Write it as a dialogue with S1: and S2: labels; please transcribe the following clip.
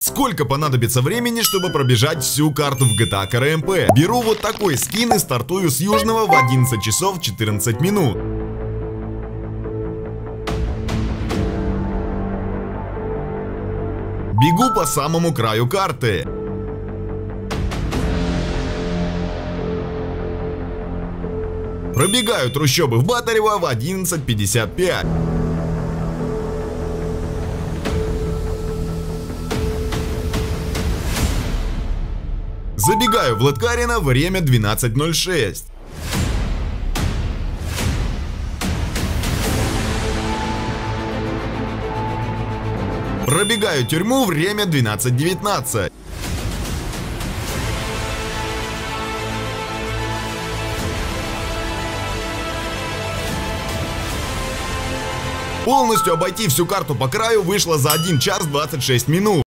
S1: Сколько понадобится времени, чтобы пробежать всю карту в GTA CarRMP? Беру вот такой скин и стартую с Южного в 11 часов 14 минут. Бегу по самому краю карты. Пробегаю трущобы в Батарево в 11:55. Забегаю в Лыткарино, время 12:06. Пробегаю тюрьму, время 12:19. Полностью обойти всю карту по краю вышло за 1 час 26 минут.